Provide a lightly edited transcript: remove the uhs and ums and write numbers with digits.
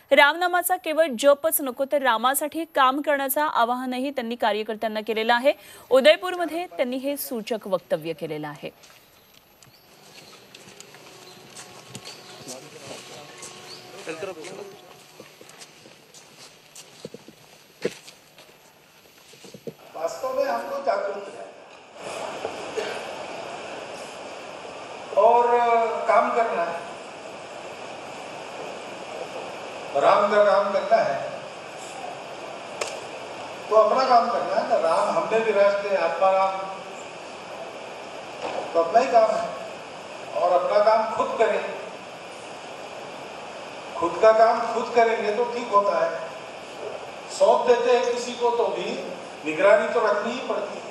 रामनामाचा केवळ जपच नको तर रामासाठी काम करण्याचं आवाहनही त्यांनी कार्यकर्त्यांना केलेलं आहे। उदयपूरमध्ये त्यांनी हे सूचक वक्तव्य केलेलं आहे। वास्तव में हमको जागरूक है और काम करना है, राम का काम करना है तो अपना काम करना है ना। राम हमने भी रास्ते आत्मा राम तो अपना ही काम है और अपना काम खुद करें। खुद का काम खुद करेंगे तो ठीक होता है। सौंप देते हैं किसी को तो भी निगरानी तो रखनी ही पड़ती है।